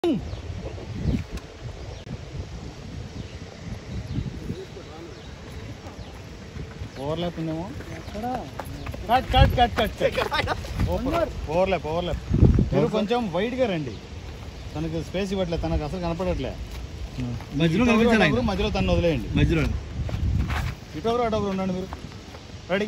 Overlap ఉందేమో. Cut cut cut cut overlap overlap. మీరు కొంచెం వైడ్గా రండి, తనకు స్పేస్ ఇవ్వట్లేదు, తనకు అసలు కనపడట్లే. మధ్యలో తను వదిలేయండి. మధ్యలో ఇటొకరు అటొకరు ఉండండి. మీరు రెడీ?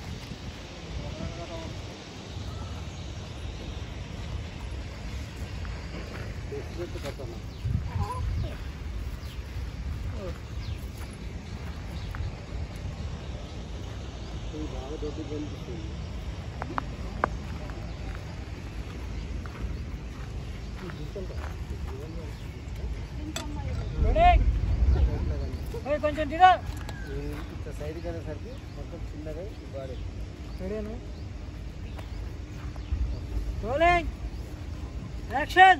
కొంచెం దిగా సైడ్ కనేసరికి మొత్తం చిన్నగా బాడీ రెడీనా? Rolling action.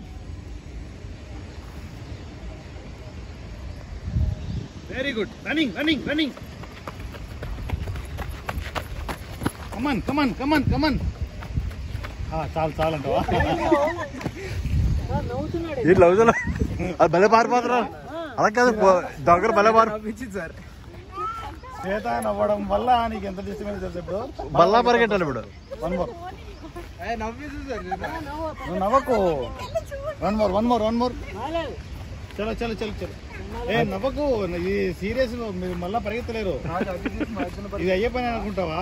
Very good. Running running running. Come on come on come on come on. చాలు చాలు అంటావా? అది భలే పారిపోతున్నా. అలా కాదు, దగ్గర భలే నవ్వించింది సార్. శ్వేత నవ్వడం వల్ల నీకు ఎంత డిస్టర్బెన్స్ తెలుసు. ఇప్పుడు బల్లా పరిగెట్టాలి. ఇప్పుడు వన్ మోర్. నవ్వింది సార్. నువ్వు నవ్వకు. One more one more one more. చలో చలో చలో చలో. ఏ నవ్వకు, ఇది సీరియస్. మీరు మళ్ళా పరిగెత్తలేరు. ఇది అయ్యే పని అనుకుంటావా?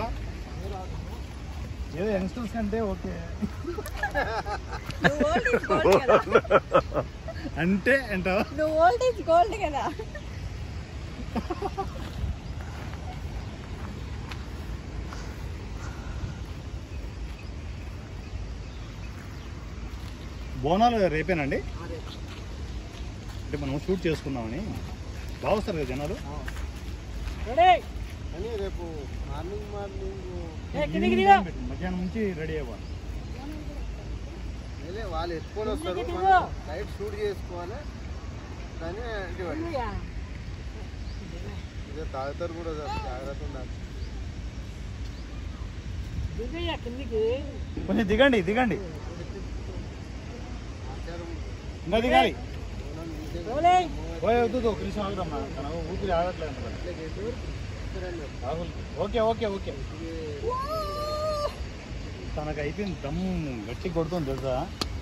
ఏదో యంగ్స్టర్స్ కంటే ఓకే అంటే అంటావా? నువ్వు ఓల్డ్ ఈజ్ గోల్డ్ కదా. బోనాలు రేపేనండి? అంటే మనం షూట్ చేసుకుందామని. బాగా వస్తారు కదా జనాలు. కానీ రేపు మార్నింగ్ మధ్యాహ్నం నుంచి రెడీ అవ్వాలి. వాళ్ళు ఎత్తుకొని వస్తారు, లైట్ షూట్ చేసుకోవాలి. కానీ ఇదే తాగుతారు కూడా సార్, జాగ్రత్త ఉండాలి. కొంచెం దిగండి దిగండి, ఇంకా దిగాలి. వద్దు ఒక నిమిషం ఆగుదమ్మా, తన ఊపిరి ఆగట్లేదు. Okay okay okay. తనకు అయిపోయింది, దమ్ము గట్టి కొడుతుంది తెలుసా.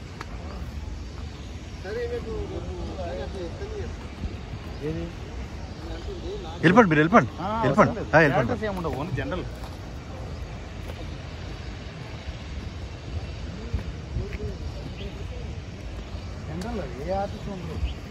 ఏది వెళ్ళిపోండి, మీరు వెళ్ళిపోండి వెళ్ళిపోండి. ఏముండవు, ఓన్లీ జనరల్. జనరల్ ఏ ఆర్టిస్ట్ ఉండదు.